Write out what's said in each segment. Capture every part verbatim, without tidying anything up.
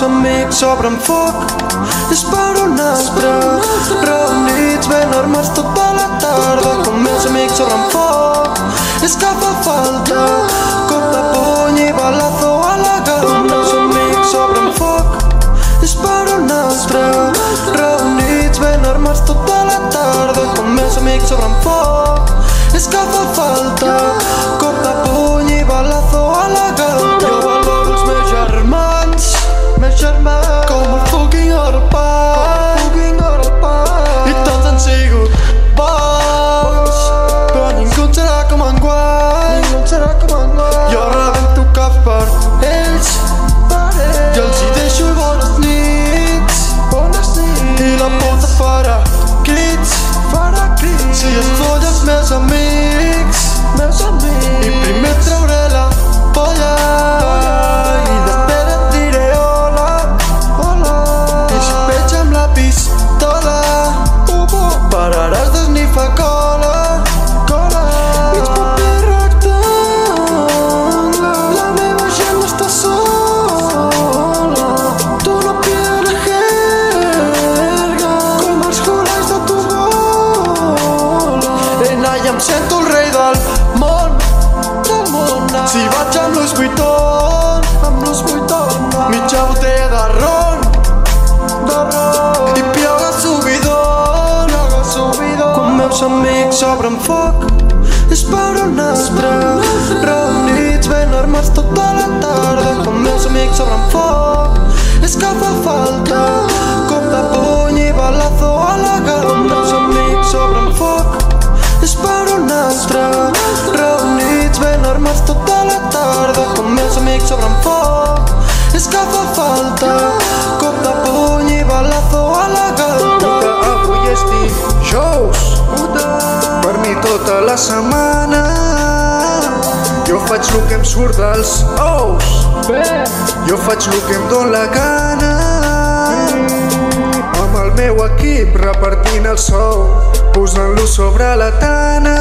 meus amics s'obren foc, és per un altre. Reunits ben armats tota la tarda, com meus amics s'obren foc, és que fa falta cop de puny i balazo a la galta. Meus amics s'obren foc, és per un altre. Reunits ben armats tota la tarda, com meus amics s'obren foc, és que fa falta cop de puny i balazo a la galta. Jo valoro els meus germans, meus germans, com el fucking oro pa, i tots han sigut bons, però ningú serà com enguany. Jo rebento cap per ells, i els hi deixo bones nits, i la puta farà crits si es folla els meus amics, i primer trauré la polla i després et diré hola, i si et veig amb la pistola pararàs d'esnifar cola. Ets paper rectangle, la meva gent no està sola, tu no pierdes jerga com els jurats de tu bola. Nena, ja em sento el rei del món, del món. Si vaig amb Louis Vuitton, amb Louis Vuitton, mitja botella de ron, de ron, i pioga el subidon, pioga el subidon. Quan meus amics s'obren foc, és per un altre. Reunits ben armats tota la tarda, quan meus amics s'obren foc, és que fa falta cop de puny i balazo a la galta. Quan meus amics s'obren foc, és per un altre. Reunits ben armats tota la tarda, com meus amics s'obren foc, és que fa falta cop de puny i balazo a la galta. Avui estic jous, per mi tota la setmana. Jo faig lo que em surt dels ous, jo faig lo que em dóna la gana. Amb el meu equip repartint el sou, posant-lo sobre la tana.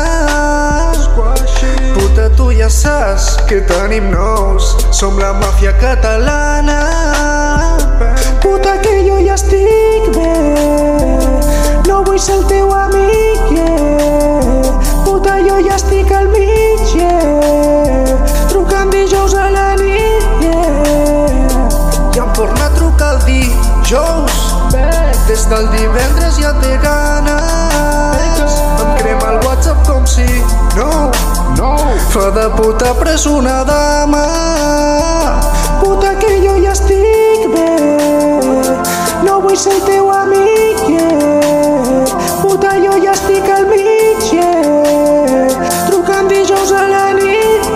Puta, tu ja saps que tenim nous, som la màfia catalana. Puta, que jo ja estic bé, no vull ser el teu amic, yeah. Puta, jo ja estic al mig, yeah, trucant dijous a la nit, yeah. I em torna a trucar el dijous, des del divendres ja té ganes. Em crema el WhatsApp com si no, no, fa de puta però és una dama. Puta, que jo ja estic bé, no vull ser el teu amic, yeah. Puta, jo ja estic al mig, yeah, trucant dijous a la nit,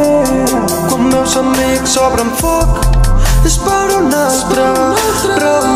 yeah. Quan meus amics s'obren foc, és per un altre.